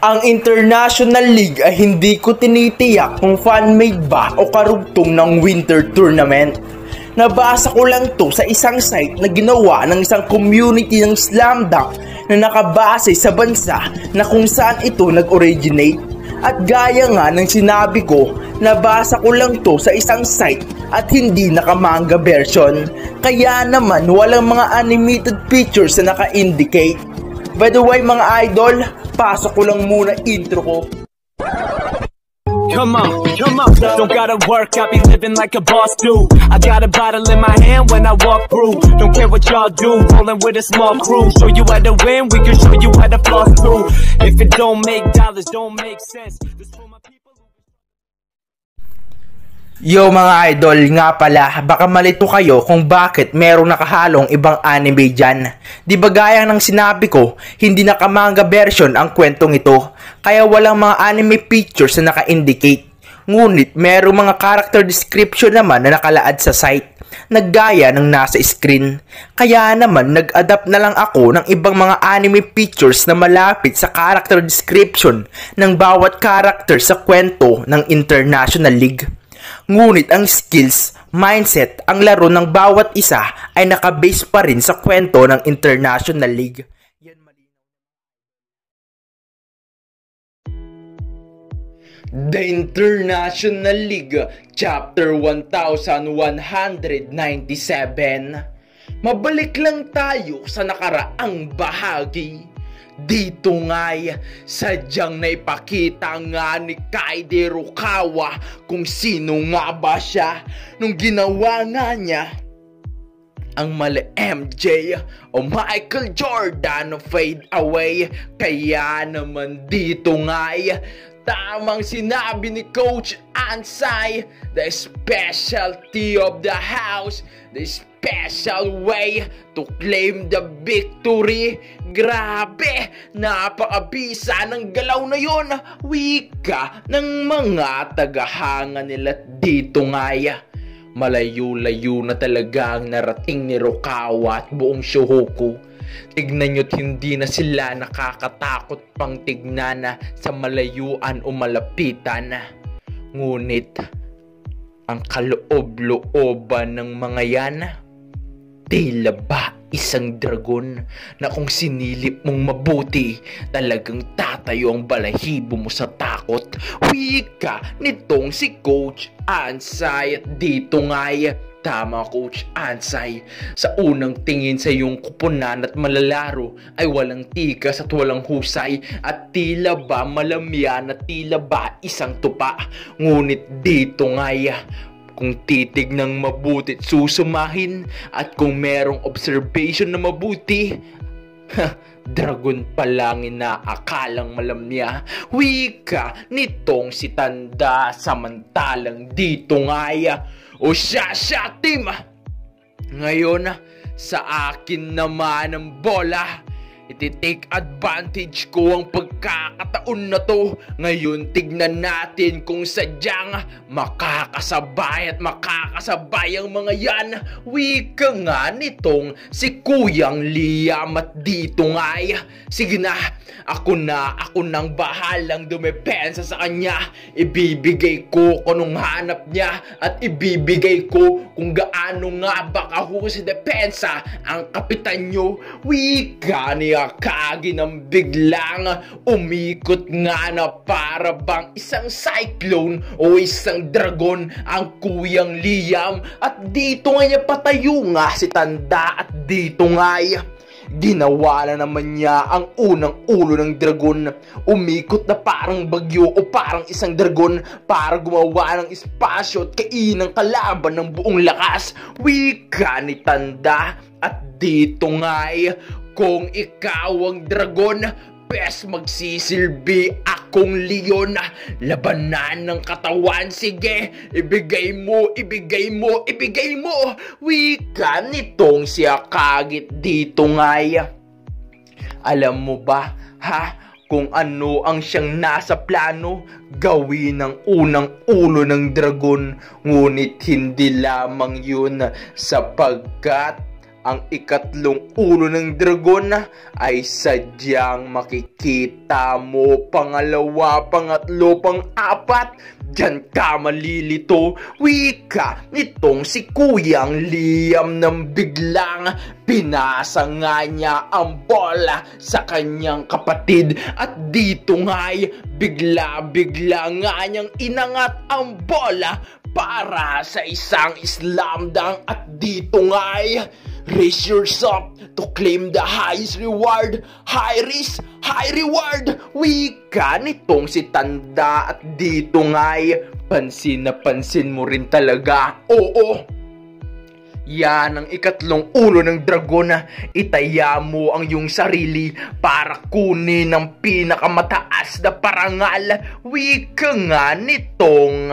Ang International League ay hindi ko tinitiyak kung fan-made ba o karugtong ng winter tournament. Nabasa ko lang to sa isang site na ginawa ng isang community ng Slam Dunk na nakabase sa bansa na kung saan ito nag-originate. At gaya nga ng sinabi ko, nabasa ko lang to sa isang site at hindi nakamanga version. Kaya naman walang mga animated pictures na naka-indicate. By the way mga idol, pasok ko lang muna intro ko. Come on, don't gotta work, I be living like a boss do. I got a bottle in my hand when I walk through. Don't care what y'all do, rolling with a small crew. Show you how to win, we can show you how to floss too. If it don't make dollars, don't make sense. This for my people. Yo mga idol, nga pala, baka malito kayo kung bakit merong nakahalong ibang anime dyan. Di ba gaya ng sinabi ko, hindi nakamanga version ang kwentong ito, kaya walang mga anime pictures na naka-indicate. Ngunit merong mga character description naman na nakalaad sa site, naggaya ng nasa screen. Kaya naman nag-adapt na lang ako ng ibang mga anime pictures na malapit sa character description ng bawat character sa kwento ng International League. Ngunit ang skills, mindset, ang laro ng bawat isa ay nakabase pa rin sa kwento ng International League. The International League, Chapter 1197. Mabalik lang tayo sa nakaraang bahagi. Dito nga'y sadyang naipakita nga ni Kaede Rukawa kung sino nga ba siya nung ginawa nga niya ang mali MJ o Michael Jordan fade away. Kaya naman dito nga'y tamang sinabi ni Coach Ansay, the specialty of the house, the special way to claim the victory. Grabe, napakabisa ng galaw na yon, wika ng mga tagahanga nila dito ngaya. Malayo-layo na talaga ang narating ni Rukawa at buong Shohoku. Tignan nyo't hindi na sila nakakatakot pang tignan na sa malayuan o malapitan. Ngunit ang kaloob-looban ng mga yan, tila ba isang dragon na kung sinilip mong mabuti, talagang tatayo ang balahibo mo sa takot. Wika nitong si Coach Ansay. At dito nga'y tama Coach Ansay, sa unang tingin sa iyong kupunan at malalaro ay walang tikas at walang husay at tila ba malamya na tila ba isang tupa. Ngunit dito nga'y kung titig ng mabuti at susumahin at kung merong observation na mabuti, dragon pa lang inaakalang malamya. Wika nitong si Tanda. Samantalang dito ngaya o siya team. Ngayon sa akin naman ang bola. Iti-take advantage ko ang pagkakataon na to. Ngayon tignan natin kung sadyang makakasabay at makakasabay ang mga yan. Wika nga nitong si Kuyang Liam. At dito nga'y sige na, ako nang bahalang dumepensa sa kanya. Ibibigay ko kung anong hanap niya at ibibigay ko kung gaano nga ba kahusay depensa ang kapitan nyo. Wika niya Kagi ng biglang umikot nga na para bang isang cyclone o isang dragon ang Kuyang Liam. At dito nga niya patayo nga si Tanda. At dito nga ginawa na naman niya ang unang ulo ng dragon. Umikot na parang bagyo o parang isang dragon para gumawa ng espasyo at kainin ng kalaban ng buong lakas. Wika ni Tanda. At dito nga'y kung ikaw ang dragon, bes magsisilbi akong leon. Labanan ng katawan, sige, ibigay mo. Wika nitong si Akagit dito nga'y. Alam mo ba, kung ano ang siyang nasa plano? Gawin ang unang ulo ng dragon. Ngunit hindi lamang yun, sapagkat ang ikatlong ulo ng dragon ay sadyang makikita mo. Pangalawa, pangatlo, pang-apat, diyan ka malilito. Wika nitong si Kuyang Liam nang biglang pinasa nga niya ang bola sa kanyang kapatid. At dito nga'y bigla-bigla nga niyang inangat ang bola para sa isang slam dunk. At dito nga'y raise yourself to claim the highest reward. High risk, high reward. Wika nitong si Tanda. At dito nga'y pansin na pansin mo rin talaga. Oo, yan ang ikatlong ulo ng dragon. Itaya mo ang iyong sarili para kunin ang pinakamataas na parangal. Wika nga nitong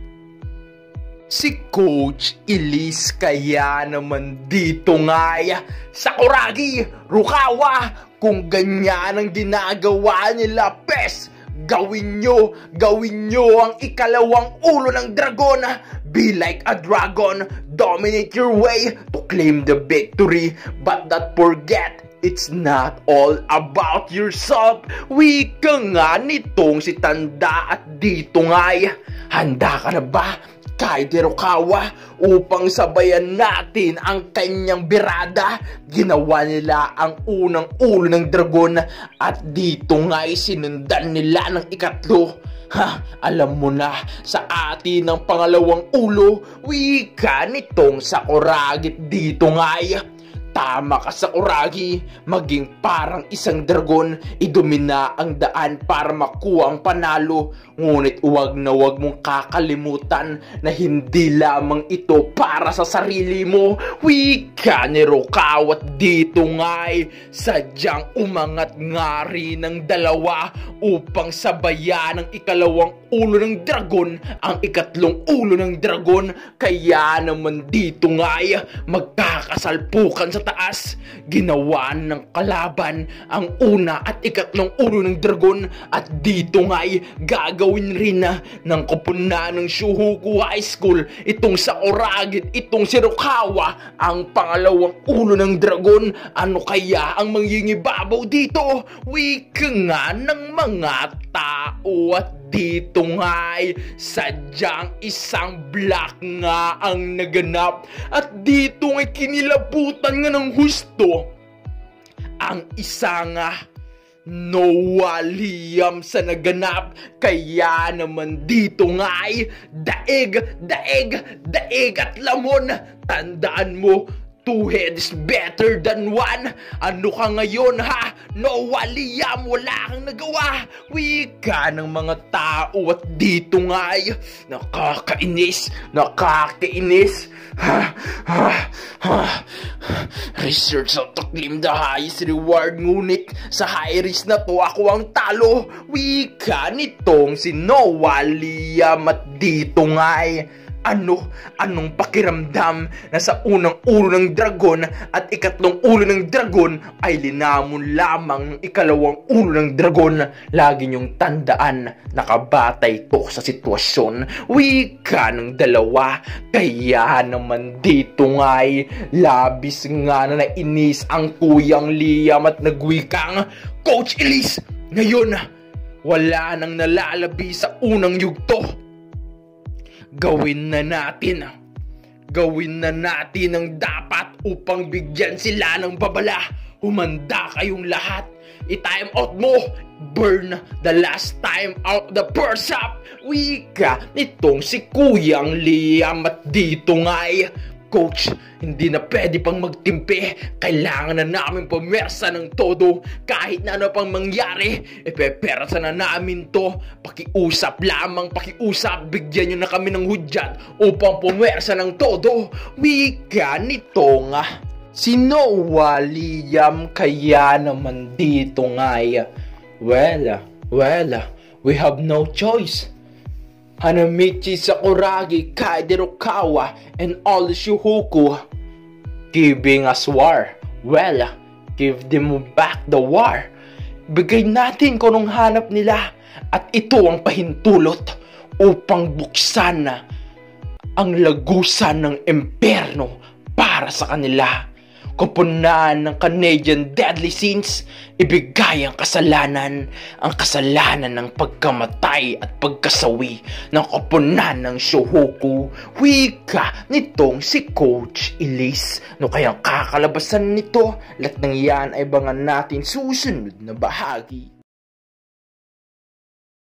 si Coach Elise. Kaya naman dito nga'y Sakuragi, Rukawa, kung ganyan ang ginagawa nila, pes, gawin nyo ang ikalawang ulo ng dragon. Be like a dragon, dominate your way to claim the victory, but don't forget, it's not all about yourself. Wika nga nitong si Tanda. At dito nga'y handa ka na ba, Kaide Rukawa, upang sabayan natin ang kanyang birada? Ginawa nila ang unang ulo ng dragon at dito nga'y sinundan nila ng ikatlo. Alam mo na sa atin ng pangalawang ulo. Wika nitong Sakuragi. Dito nga'y tama ka, Sakuragi. Maging parang isang dragon, idumina ang daan para makuha ang panalo. Ngunit huwag na huwag mong kakalimutan na hindi lamang ito para sa sarili mo. Wika ni Rukawa. At dito nga'y sadyang umangat nga rin ng dalawa upang sabayan ang ikalawang ulo ng dragon ang ikatlong ulo ng dragon. Kaya naman dito nga'y magkakasalpukan sa taas. Ginawa ng kalaban ang una at ikatlong ulo ng dragon. At dito nga'y gagawin rin ng koponan ng Shuhoku High School itong Sakuragi, itong si Rukawa, ang pangalawang ulo ng dragon. Ano kaya ang mangingibabaw dito? Wika nga ng mga tao. At dito nga'y sadyang isang block nga ang naganap. At dito nga'y kinilabutan nga ng husto ang isang Noah Liam sa naganap. Kaya naman dito nga'y daig at lamon. Tandaan mo, two heads better than one. Ano ka ngayon, ha? Noah Liam, wala kang nagawa. Wika ng mga tao. At dito nga'y nakakainis. Research to claim the highest reward. Ngunit sa high risk na to, ako ang talo. Wika nitong si Noah Liam. At dito nga'y anong pakiramdam na sa unang ulo ng dragon at ikatlong ulo ng dragon ay linamon lamang ng ikalawang ulo ng dragon? Lagi niyong tandaan, nakabatay to sa sitwasyon. Wika ng dalawa. Kaya naman dito nga'y labis nga na nainis ang Kuyang Liam at nagwikang, Coach Elise, ngayon wala nang nalalabi sa unang yugto. Gawin na natin ang dapat upang bigyan sila ng babala. Humanda kayong lahat. I-time out mo. Burn the last time out the first half. Wika nitong si Kuyang Liam. At dito nga'y, Coach, hindi na pwede pang magtimpi. Kailangan na namin pumersa ng todo. Kahit na ano pang mangyari, ipepersa na namin to. Pakiusap lamang, pakiusap. Bigyan nyo na kami ng hudyat upang pumersa ng todo. Wika nito nga si Noah Liam. Kaya naman dito nga, well, we have no choice. Hanamichi Sakuragi, Kaide Rukawa, and all the Shuhoku giving us war. Well, give them back the war. Bigay natin kung anong hanap nila. At ito ang pahintulot upang buksan ang lagusan ng imperno para sa kanila. koponan ng Canadian Deadly Sins, ibigay ang kasalanan ng pagkamatay at pagkasawi ng koponan ng Shohoku. Wika nitong si Coach Elise. No kayang kakalabasan nito, lahat ng yan ay bangan natin susunod na bahagi.